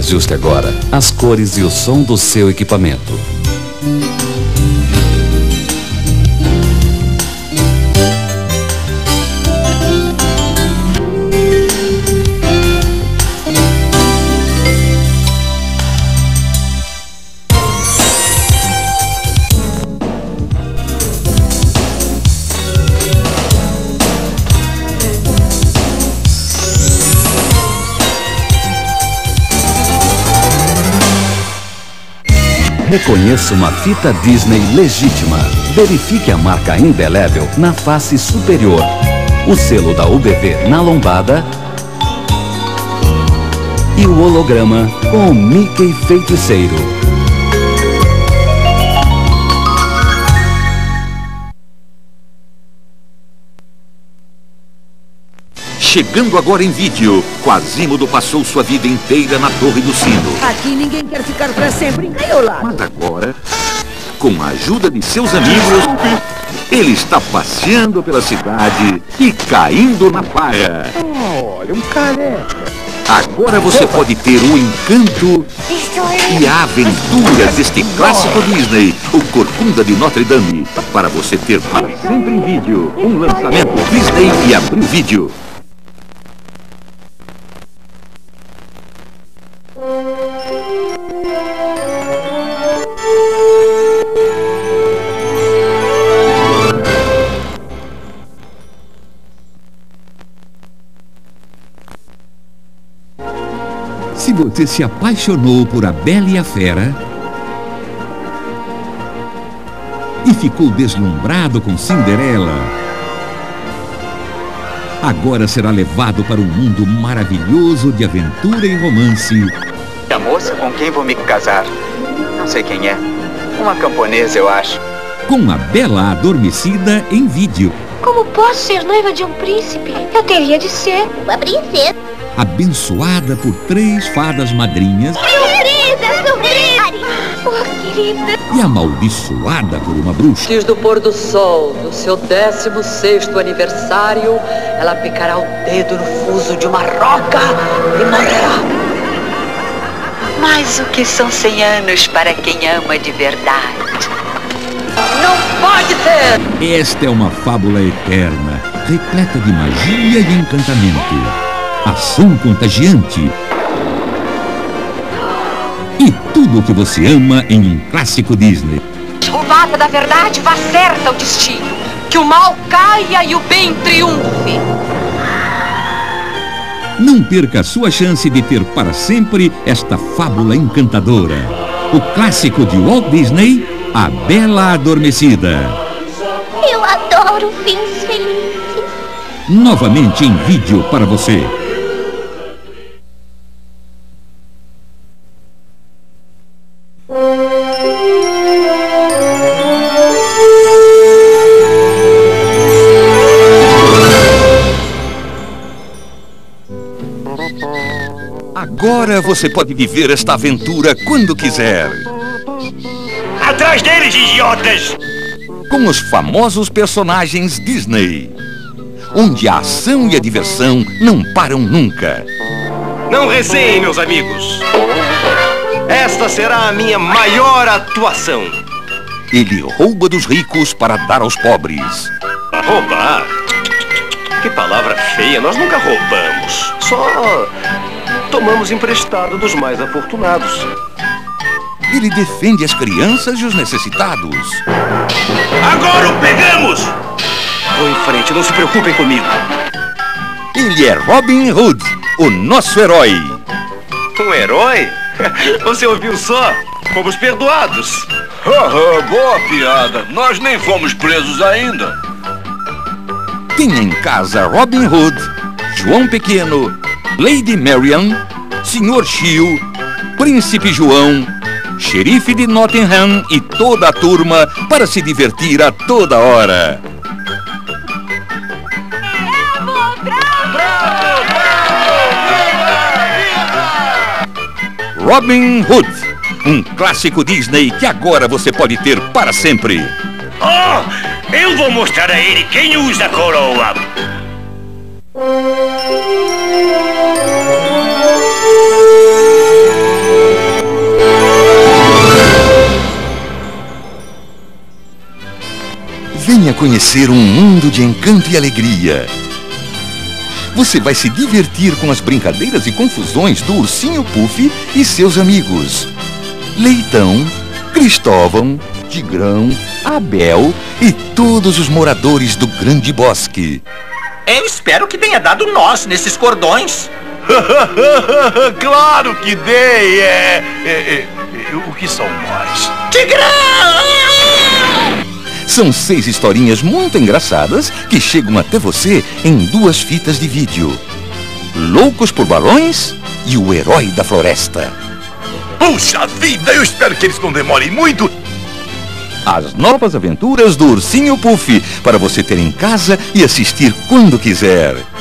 Ajuste agora as cores e o som do seu equipamento. Reconheça uma fita Disney legítima. Verifique a marca indelével na face superior, o selo da UBV na lombada e o holograma com o Mickey Feiticeiro. Chegando agora em vídeo, Quasimodo passou sua vida inteira na Torre do Sino. Aqui ninguém quer ficar para sempre encaiolado. Mas agora, com a ajuda de seus amigos, ele está passeando pela cidade e caindo na farra. Olha, um careca. Agora você pode ter o encanto e a aventura deste clássico Disney, o Corcunda de Notre Dame. Para você ter para sempre em vídeo, um lançamento Disney e Abril Vídeo. Se você se apaixonou por A Bela e a Fera e ficou deslumbrado com Cinderela, agora será levado para um mundo maravilhoso de aventura e romance. A moça com quem vou me casar, não sei quem é. Uma camponesa, eu acho. Com A Bela Adormecida em vídeo. Como posso ser noiva de um príncipe? Eu teria de ser uma princesa. Abençoada por 3 fadas madrinhas. Surpresa, surpresa! Oh, querida. E amaldiçoada por uma bruxa. Antes do pôr do sol, no seu 16º aniversário, ela picará o dedo no fuso de uma roca e morrerá. Mas o que são 100 anos para quem ama de verdade? Não pode ser! Esta é uma fábula eterna, repleta de magia e encantamento. Ação contagiante. E tudo o que você ama em um clássico Disney. O Vata da verdade vá certa ao destino. Que o mal caia e o bem triunfe. Não perca a sua chance de ter para sempre esta fábula encantadora. O clássico de Walt Disney, A Bela Adormecida. Eu adoro fins felizes. Novamente em vídeo para você. Agora você pode viver esta aventura quando quiser. Atrás deles, idiotas! Com os famosos personagens Disney, onde a ação e a diversão não param nunca. Não receiem, meus amigos. Esta será a minha maior atuação. Ele rouba dos ricos para dar aos pobres. Roubar? Que palavra feia, nós nunca roubamos. Só tomamos emprestado dos mais afortunados. Ele defende as crianças e os necessitados. Agora o pegamos! Vou em frente, não se preocupem comigo. Ele é Robin Hood, o nosso herói. Um herói? Você ouviu só? Fomos perdoados. Boa piada. Nós nem fomos presos ainda. Tem em casa Robin Hood, João Pequeno, Lady Marian, Sr. Chio, Príncipe João, Xerife de Nottingham e toda a turma para se divertir a toda hora. Robin Hood, um clássico Disney que agora você pode ter para sempre. Oh, eu vou mostrar a ele quem usa a coroa. conhecer um mundo de encanto e alegria. Você vai se divertir com as brincadeiras e confusões do Ursinho Puff e seus amigos. Leitão, Cristóvão, Tigrão, Abel e todos os moradores do Grande Bosque. Eu espero que tenha dado nós nesses cordões. Claro que dei! O que são nós? Tigrão! São 6 historinhas muito engraçadas que chegam até você em 2 fitas de vídeo. Loucos por Balões e O Herói da Floresta. Puxa vida, eu espero que eles não demorem muito. As novas aventuras do Ursinho Puff, para você ter em casa e assistir quando quiser.